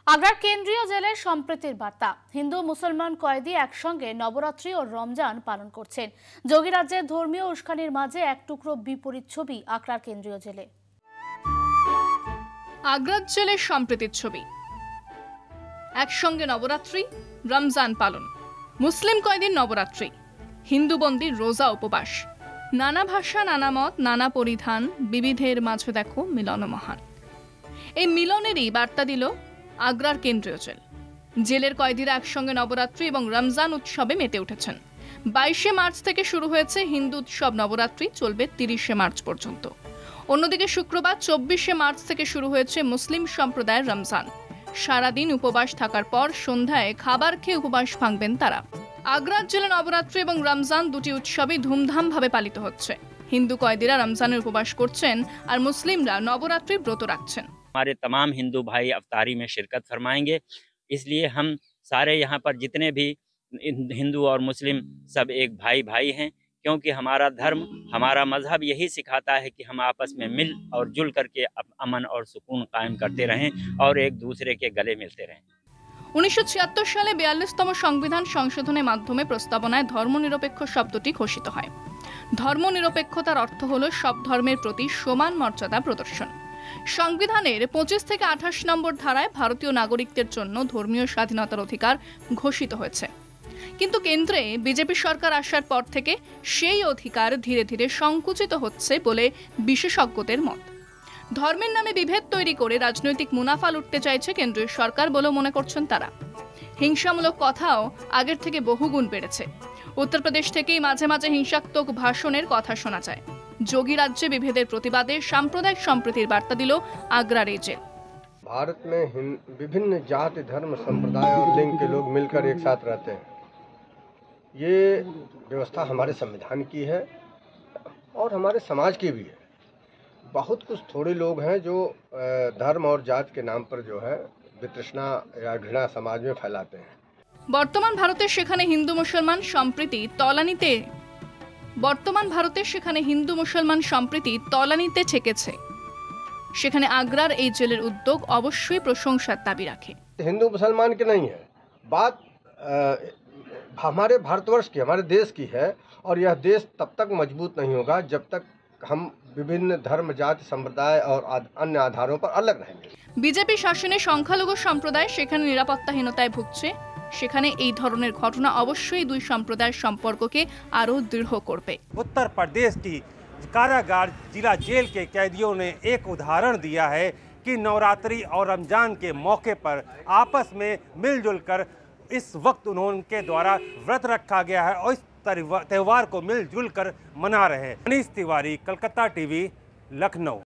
আগ্রার কেন্দ্রীয় জেলের সম্প্রীতির বার্তা। হিন্দু মুসলমান কয়েদি একসঙ্গে নবরাত্রি ও রমজান পালন করছেন। যোগীরাজ্যের ধর্মীয় উস্কানির মাঝে এক টুকরো বিপরীত ছবি আগ্রার কেন্দ্রীয় জেলে। আগ্রার জেলের সম্প্রীতির ছবি, একসঙ্গে নবরাত্রি রমজান পালন, মুসলিম কয়েদির নবরাত্রি, হিন্দু বন্দির রোজা উপবাস, নানা ভাষা নানা মত নানা পরিধান, বিবিধের মাঝে দেখো মিলন মহান। এই মিলনেরই বার্তা দিল আগ্রার কেন্দ্রীয় জেল। জেলের কয়েদিরা একসঙ্গে নবরাত্রি এবং রমজান উৎসবে মেতে উঠেছেন। 22শে মার্চ থেকে শুরু হয়েছে হিন্দু উৎসব নবরাত্রি, চলবে 30শে মার্চ পর্যন্ত। অন্যদিকে শুক্রবার 24শে মার্চ থেকে শুরু হয়েছে মুসলিম সম্প্রদায়ের রমজান। সারাদিন উপবাস থাকার পর সন্ধ্যায় খাবার খেয়ে উপবাস ভাঙবেন তারা। আগ্রার জেলে নবরাত্রি এবং রমজান দুটি উৎসবই ধুমধামভাবে পালিত হচ্ছে। হিন্দু কয়েদিরা রমজানের উপবাস করছেন আর মুসলিমরা নবরাত্রির ব্রত রাখছেন। हमारे तमाम हिंदू भाई अफ्तारी में शिरकत फरमाएंगे, इसलिए हम सारे यहाँ पर जितने भी हिंदू और मुस्लिम सब एक भाई भाई हैं, क्योंकि हमारा धर्म हमारा मजहब यही सिखाता है कि हम आपस में मिल और जुल करके अमन और सुकून कायम करते रहें और एक दूसरे के गले मिलते रहें। 1976 সালে 42তম সংবিধান সংশোধনের মাধ্যমে প্রস্তাবনায় ধর্মনিরপেক্ষ শব্দটি ঘোষিত হয়। ধর্মনিরপেক্ষতার অর্থ হলো সব ধর্মের প্রতি সমান মর্যাদা প্রদর্শন। সংবিধানের 25 থেকে 28 নম্বর ধারায় ভারতীয় নাগরিকদের জন্য ধর্মীয় স্বাধীনতার অধিকার ঘোষিত হয়েছে। কিন্তু কেন্দ্রে বিজেপি সরকার আসার পর থেকে সেই অধিকার ধীরে ধীরে সংকুচিত হচ্ছে বলে বিশেষজ্ঞদের মত। ধর্মের নামে বিভেদ তৈরি করে রাজনৈতিক মুনাফা লুটতে চাইছে কেন্দ্রীয় সরকার বলে মনে করছেন তারা। হিংসামূলক কথাও আগের থেকে বহুগুণ বেড়েছে। উত্তরপ্রদেশ থেকেই মাঝে মাঝে হিংসাত্মক ভাষণের কথা শোনা যায়। যোগী राज्य विभेदर प्रतिबादे सांप्रदायिक संप्रीतिर वार्ता दिल आग्रा जेल। भारत में विभिन्न जाति धर्म संप्रदाय और लिंग के लोग मिलकर एक साथ रहते हैं। ये व्यवस्था हमारे संविधान की है और हमारे समाज की भी है। बहुत कुछ थोड़े लोग हैं जो धर्म और जाति के नाम पर जो है वितृष्णा या घृणा समाज में फैलाते हैं। बर्तमान भारतेर सेखाने हिंदू मुसलमान सम्प्रीति तलानिते हिंदू मुसलमान सम्प्रीति तलानिते ठेकेছে। সেখানে আগ্রার এই জেলের উদ্যোগ অবশ্যই প্রশংসার দাবি রাখে। हिंदू मुसलमान की नहीं है बात, हमारे भारतवर्ष की, हमारे देश की है। और यह देश तब तक मजबूत नहीं होगा जब तक हम विभिन्न धर्म जाति संप्रदाय और अन्य आधारों पर अलग रहेंगे। বিজেপি শাসনে সংখ্যালঘু সম্প্রদায় সেখানে নিরাপত্তাহীনতায় ভুগছে। সেখানে এই ধরনের ঘটনা অবশ্যই দুই সম্প্রদায়ের সম্পর্ককে আরো দৃঢ় করবে। उत्तर प्रदेश की कारागार जिला जेल के कैदियों ने एक उदाहरण दिया है कि नवरात्रि और रमजान के मौके पर आपस में मिलजुल कर इस वक्त उनके द्वारा व्रत रखा गया है और इस त्यौहार को मिलजुल कर मना रहे हैं। अनीस तिवारी, कलकत्ता टीवी, लखनऊ।